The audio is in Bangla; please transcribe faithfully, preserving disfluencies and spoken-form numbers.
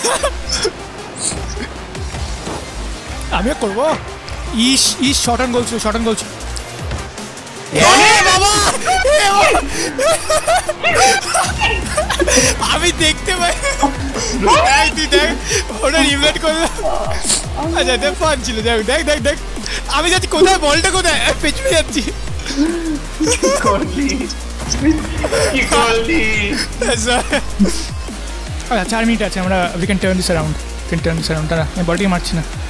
আমিও করবো। ইস ইস শর্ট অন গোল ছিল, শর্ট অন গোল ছিল। আমি দেখতে পাই তুই দেখ ওটা রিপ্লেট করলো। আচ্ছা দেখ ফান ছিল, দেখ দেখ দেখ দেখ আমি যাচ্ছি কোথায়, বলটা কোথায়, পেছনে যাচ্ছি। আচ্ছা চার মিনিট আছে, আমরা we can turn this around, can turn this around. তারা আমি বলটাই মারছি না।